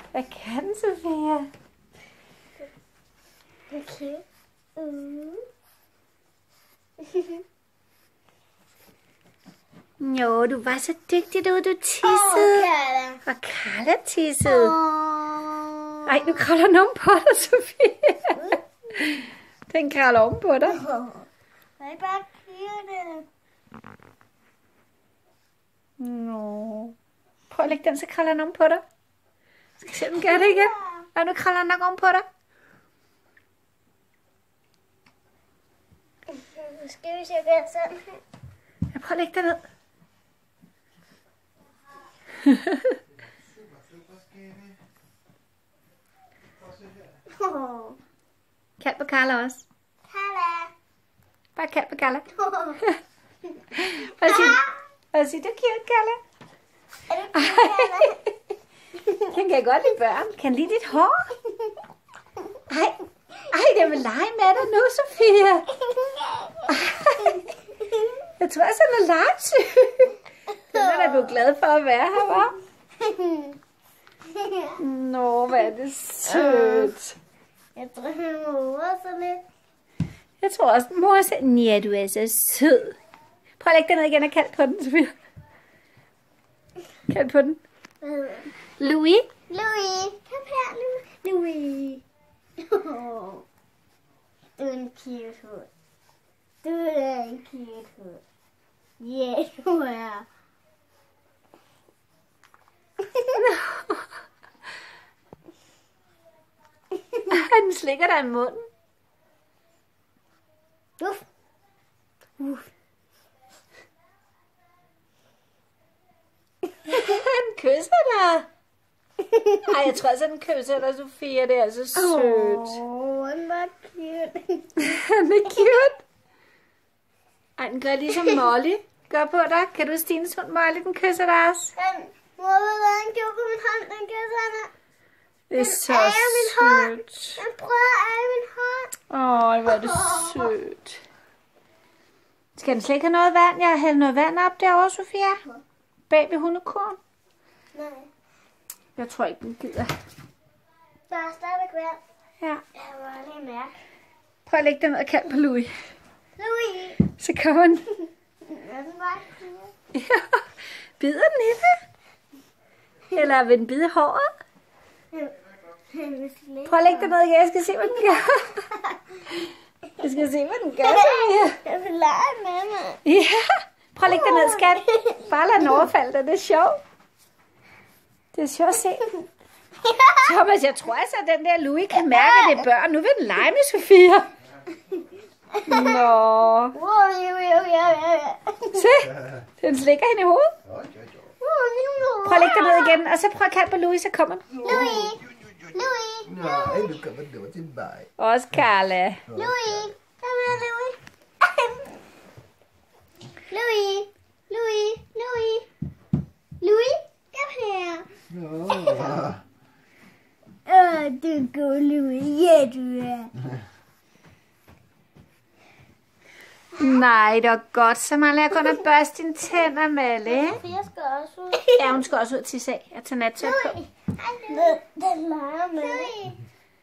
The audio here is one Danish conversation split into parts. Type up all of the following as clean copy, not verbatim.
Hvad kan den, Sofia? Okay. Jo, du var så dygtig, du tissede. Karla. Og Karla tissede. Ej, nu kravler nogen på dig, Sofia. Den kravler oven på dig. Hvad bare kigge det? Nå. Prøv at lægge den, så kravler den oven på dig. Skal jeg se, om den gør det igen? Og nu kravler den nok oven på dig. Nu skal vi se, at gøre sådan her. Jeg prøver at lægge den ned. Kald på Karla også. Karla. Bare kald på Karla. Hvad siger du, cute, Karla? Er du Karla? Den kan godt lide børn. Kan lide dit hår? Ej, jeg vil lege med dig nu, Sofia. Jeg tror også, han er legesyg. Den er da blevet glad for at være her, hva'? Nå, hvad er det sødt. Jeg tror, han morer så lidt. Jeg tror også, mor er sådan, ja, du er så sød. Prøv at lægge den ned igen og kald på den, Sofia. Kald på den. Hvad hedder den? Louis. Louis. Kom her, Louis. Du er en cute hund. Du er en cute hund. Ja, du er. Han slikker dig i munden. Uff. Han kysser dig. Ej, jeg tror også, han kysser dig, Sofia. Det er så sødt. Han var cute. Han er cute. Ej, den gør ligesom Molly gør på dig. Kan du Stines hund Molly? Den kysser dig også. Mor, hvad han gjorde på min hånd? Den kysser hende. Det er så sødt. Den prøver at eje min hånd. Åh, hvor er det sødt. Skal den slet ikke have noget vand? Jeg har hældt noget vand op derovre, Sofia. Bag ved hundekurven. Nej. Jeg tror ikke, den gider. Der er stadigvæk vand. Ja. Jeg må lige mærke. Prøv at lægge den ned og kald på Louis. Louis. Så kommer den. Er den bare cute? Ja. Bider den i det? Eller vil den bide håret? Prøv at lægge den ned igen. Jeg skal se, hvad den gør. Jeg skal se, hvad den gør. Sofia. Jeg vil lege med mig. Ja. Prøv at lægge den ned, skat. Bare lad den overfalde dig. Det er sjovt. Det er sjovt at se. Thomas, jeg tror altså, at den der Louis kan mærke, at det er børn. Nu vil den lege med Sofia. Nå. Se, den slikker hende i hovedet. Prøv at lægge den ned igen, og så prøv at kalde på Louis, så kommer den. Louis. Louis. Nej, du kommer gå tilbage. Også Karla. Louis. Kom her, Louis. Louis. Louis. Louis. Louis. Kom her. Du er god, Louis. Ja, du er. Nej, det var godt. Så mangler jeg kun at børste dine tænder, Malle. Jeg skal også ud. Ja, hun skal også ud til sag. Jeg tager nattøj på. Den leger med. Louis.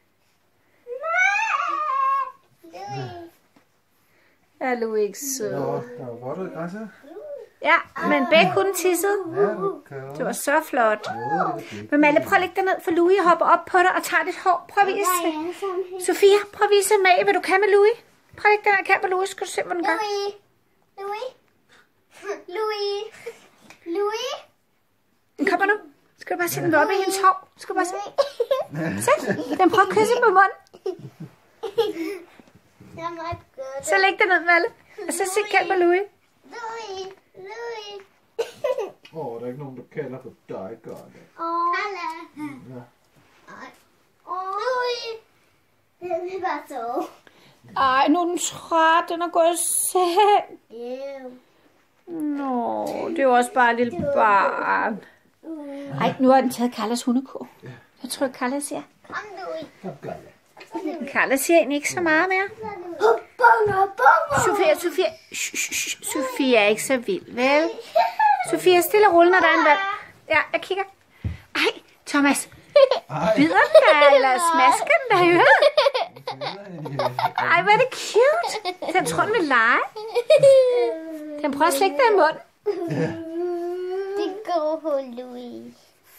Louis. Ja, Louis ikke sød. Nå, der var godt ud i græsset. Ja, men begge kunne tissede. Ja, du kan Det var så flot. det er fint. Men Malle, prøv at lægge dig ned, for Louis hopper op på dig og tager dit hår. Prøv at vise. Sofia, prøv at vise mig, hvad du kan med Louis. Prøv at lægge dig ned og kan på Louis. Skal du se, hvad den gør? Louis. Louis. Louis. Louis. Den kommer nu. Skal du bare se den op i hendes hår? Skal du bare se? Se, den prøver at kysse på munden. Jeg må ikke gøre det. Så læg dig ned, Malle. Og så se, kald på Louis. Louis. Louis. Der er ikke nogen, der kalder på dig, gør det. Karla. Ja. Louis. Den er bare så. Ej, nu er den træt. Den er gået i seng. Yeah. Nå, det er jo også bare et lille barn. Ej, nu har den taget Karlas hundekurv. Jeg tror, Karla siger. Kom, Louis. Kom, gør det. Karla siger egentlig ikke så meget mere. Sofia. Sofia er ikke så vild, vel? Sofia, stille og roligt, når der er en vand. Ja, jeg kigger. Ej, Thomas. Bider den der, eller smasker den der i øret? Ej, hvor er det cute. Den tror, den vil lege. Den prøver at slikke dig i munden. Det går på Louis.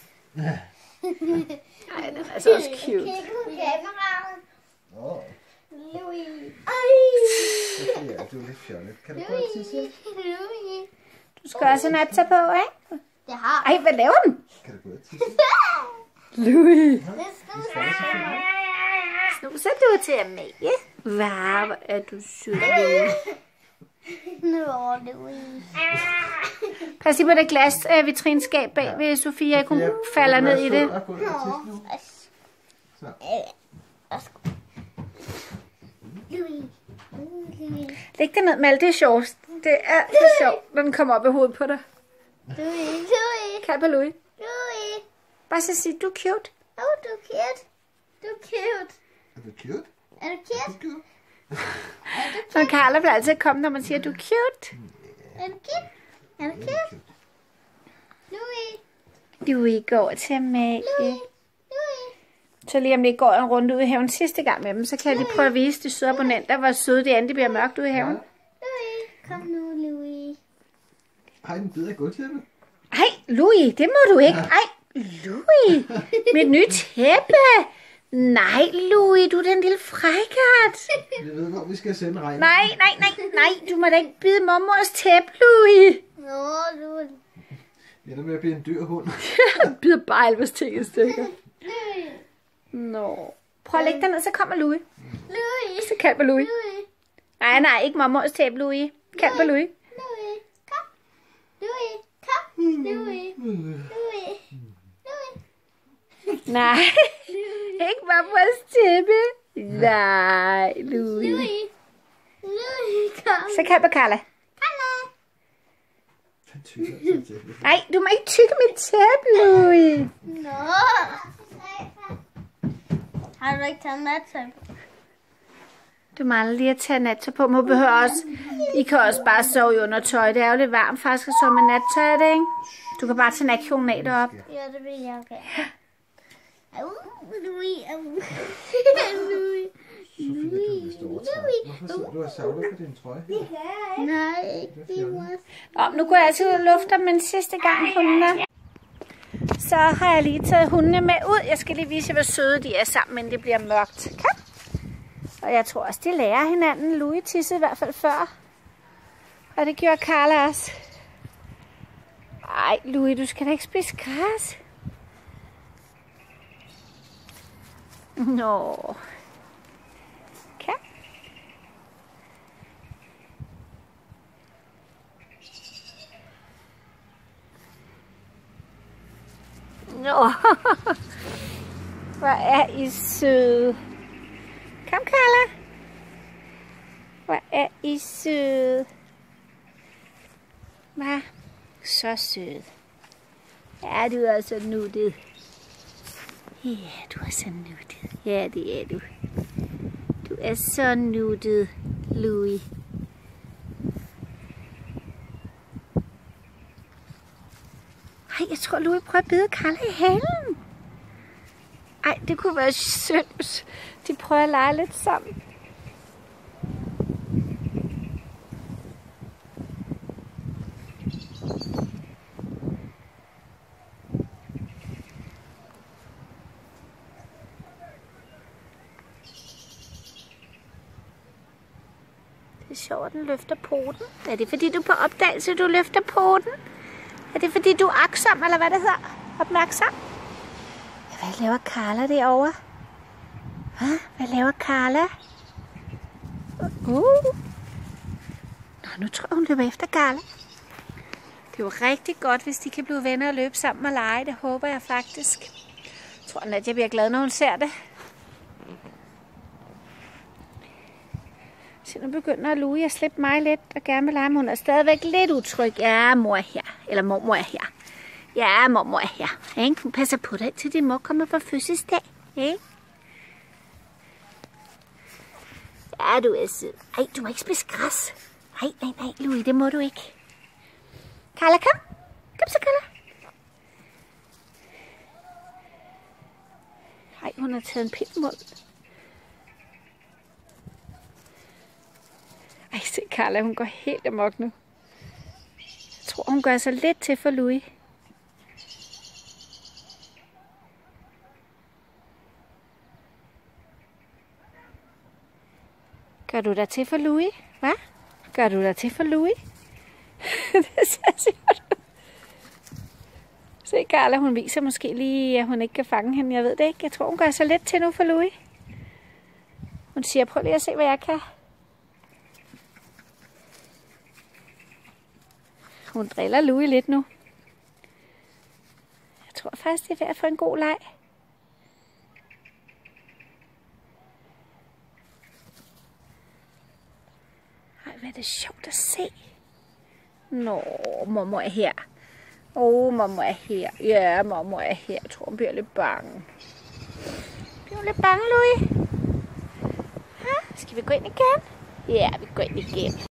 Ej, den er så også cute. Kig på kameraet. Åh, Louis. Sofia, du er lidt fjollet. Kan du prøve at tisse? Louis. Du skal også have natter på, ikke? Det har. Ej, hvad laver den? Kan du prøve at tisse? Louis. Det skal Snuser du til Amalie? Wow, hvor er du sød, Louis. Nå, Louis. Pas lige på det glas vitrinskab bag ved Sofia. Jeg kunne falde ned i det. Louis. Læg det ned, Mal. Det er sjovt. Det er så sjovt, når den kommer op i hovedet på dig. Louis. Kald på Louis. Louis. Bare så sige, du er cute. Du er cute. Du er cute. Er du cute? Er du cute? Så Carla vil altid komme, når man siger, du er cute. Er du cute? Er du cute? Louis. Louis går til Amalie. Louis. Så lige om det går en runde ud i haven sidste gang med dem, så kan jeg lige prøve at vise de søde abonnenter, hvor søde de er, det bliver mørkt ude i haven. Louis. Kom nu, Louis. Ej, den bider gulvtæppe. Ej, Louis, det må du ikke. Ej, Louis, mit nye tæppe. Nej, Louis, du er den lille frækkert. Jeg ved, hvor vi skal sende regnen. Nej, du må da ikke bide mormors tæppe, Louis. Nå, Louis. Jeg ender med at blive en dyr hund. Han bider bare alvers ting i stykker. Nå. Prøv at lægge den ned, så kommer Louis. Louis. Så kald på Louis. Louis. Nej, ikke mormors tæppe, Louis. Kald på Louis. Louis. Kom. Louis. Kom. Louis. Louis. Nej, ikke mormors tæppe. Nej, Louis. Louis, kom. Så kald på Carla. Han tykker sig til det. Nej, du må ikke tykke mit tæppe, Louis. Nå. Har du ikke taget nattøj på? Du mangler lige at tage nattøj på. Må behøver også. I kan også bare sove i undertøj. Det er jo lidt varmt faktisk at sove med nattøj, er det ikke? Du kan bare tage natkjolen af deroppe. Ja, det vil jeg gerne. Louis. Sofia, du vil stå over. Hvorfor sidder du og savler på din trøje? Nej, det var... Nu går jeg altid ud og lufter dem en sidste gang, hundene. Så har jeg lige taget hundene med ud. Jeg skal lige vise jer, hvor søde de er sammen, men det bliver mørkt. Kom. Og jeg tror også, de lærer hinanden. Louis tissede i hvert fald før. Og det gjorde Carla også. Ej, Louis, du skal da ikke spise græs. Nå. Kom. Nå. Hvor er I søde. Kom, Carla. Hvor er I søde. Hvad? Så sød. Ja, du er så nuttet. Ja, du er så nuttet. Ja, det er du. Du er så nuttet, Louis. Ej, jeg tror, Louis prøver at bide Carla i halen. Ej, det kunne være synd, hvis de prøver at lege lidt sammen. Det er sjovt, at den løfter poten. Er det fordi, du er på opdagelse, du løfter poten? Er det fordi, du er aksom, eller hvad det hedder? Opmærksom? Hvad laver Carla derovre? Hvad laver Carla? Nå, nu tror jeg, hun løber efter Carla. Det er jo rigtig godt, hvis de kan blive venner og løbe sammen og lege. Det håber jeg faktisk. Jeg tror, at jeg bliver glad, når hun ser det. Så nu begynder Louis at slippe mig lidt og gerne vil lege, men hun er stadigvæk lidt utryg. Ja, mor er her. Eller mormor er her. Ja, mormor er her. Ikke? Hun passer på dig, til din mor kommer på fødselsdag. Ikke? Ja, du er sød. Ej, du må ikke spise græs. Nej, Louis, det må du ikke. Carla, kom. Kom så, Carla. Ej, hun har taget en pind i munden. Ej, se Carla, hun går helt amok nu. Jeg tror, hun gør sig lidt til for Louis. Gør du dig til for Louis? Hvad? Gør du dig til for Louis? Det ser sjovt ud. Se Carla, hun viser måske lige, at hun ikke kan fange hende. Jeg ved det ikke. Jeg tror, hun gør sig lidt til nu for Louis. Hun siger, prøv lige at se, hvad jeg kan. Hun driller Louis lidt nu. Jeg tror faktisk, det er ved at få en god leg. Ej, hvad er det sjovt at se. Nå, mormor er her. Mormor er her. Ja, mormor er her. Jeg tror, hun bliver lidt bange. Bliver hun lidt bange, Louis? Ha? Skal vi gå ind igen? Ja, vi går ind igen.